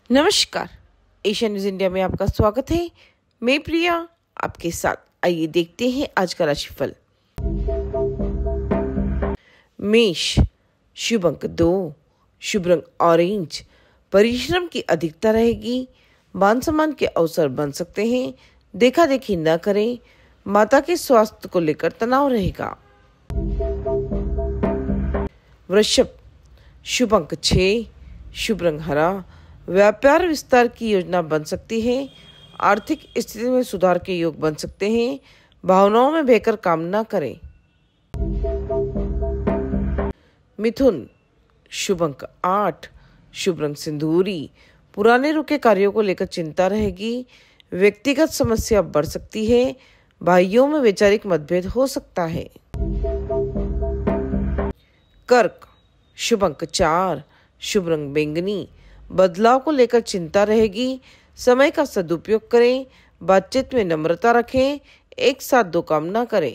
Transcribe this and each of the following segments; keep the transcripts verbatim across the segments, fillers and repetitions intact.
नमस्कार, Asia news India में आपका स्वागत है। मैं प्रिया आपके साथ। आइए देखते हैं आज का राशिफल। मेष, शुभ अंक दो, शुभ रंग ऑरेंज। परिश्रम की अधिकता रहेगी। मान सम्मान के अवसर बन सकते हैं। देखा देखी न करें। माता के स्वास्थ्य को लेकर तनाव रहेगा। वृषभ, शुभ अंक छह, शुभ रंग हरा। व्यापार विस्तार की योजना बन सकती है। आर्थिक स्थिति में सुधार के योग बन सकते हैं। भावनाओं में बहकर काम न करें। मिथुन, शुभ अंक आठ, शुभ रंग सिंदूरी। पुराने रुके कार्यों को लेकर चिंता रहेगी। व्यक्तिगत समस्या बढ़ सकती है। भाइयों में वैचारिक मतभेद हो सकता है। कर्क, शुभ अंक चार, शुभ रंग बैंगनी। बदलाव को लेकर चिंता रहेगी। समय का सदुपयोग करें। बातचीत में नम्रता रखें। एक साथ दो काम ना करें।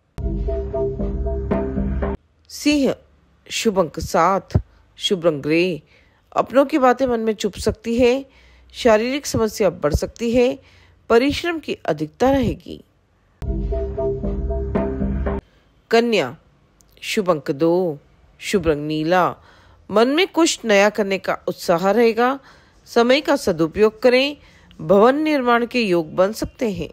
सिंह, शुभ अंक सात, शुभ रंग ग्रे। अपनों की बातें मन में चुभ सकती है। शारीरिक समस्या बढ़ सकती है। परिश्रम की अधिकता रहेगी। कन्या, शुभ अंक दो, शुभ रंग नीला। मन में कुछ नया करने का उत्साह रहेगा। समय का सदुपयोग करें। भवन निर्माण के योग बन सकते हैं।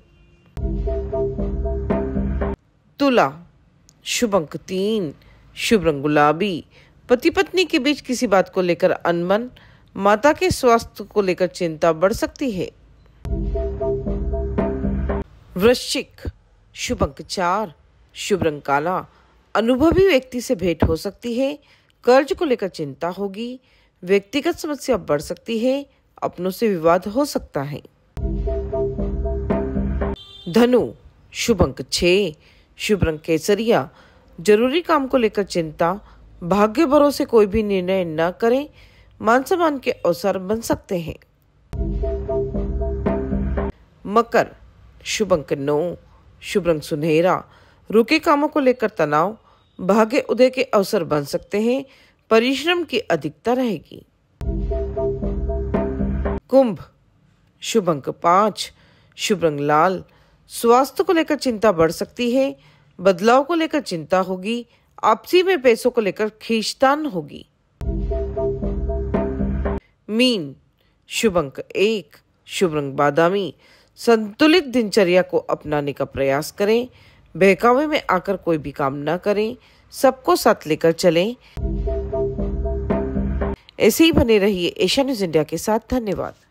तुला, शुभ अंक तीन, शुभ रंग गुलाबी। पति पत्नी के बीच किसी बात को लेकर अनबन। माता के स्वास्थ्य को लेकर चिंता बढ़ सकती है। वृश्चिक, शुभ अंक चार, शुभ रंग काला। अनुभवी व्यक्ति से भेंट हो सकती है। कर्ज को लेकर चिंता होगी। व्यक्तिगत समस्या बढ़ सकती है। अपनों से विवाद हो सकता है। धनु, शुभ अंक छह, शुभ रंग केसरिया। जरूरी काम को लेकर चिंता। भाग्य भरोसे कोई भी निर्णय न करें। मान सम्मान के अवसर बन सकते हैं। मकर, शुभ अंक नौ, शुभ रंग सुनहरा। रुके कामों को लेकर तनाव। भाग्य उदय के अवसर बन सकते हैं। परिश्रम की अधिकता रहेगी। कुंभ, शुभ अंक पाँच, शुभ रंग लाल। स्वास्थ्य को लेकर चिंता बढ़ सकती है। बदलाव को लेकर चिंता होगी। आपसी में पैसों को लेकर खींचतान होगी। मीन, शुभ अंक एक, शुभ रंग बादामी। संतुलित दिनचर्या को अपनाने का प्रयास करें। बहकावे में आकर कोई भी काम ना करें। सबको साथ लेकर चलें। ऐसे ही बने रहिए एशिया न्यूज इंडिया के साथ। धन्यवाद।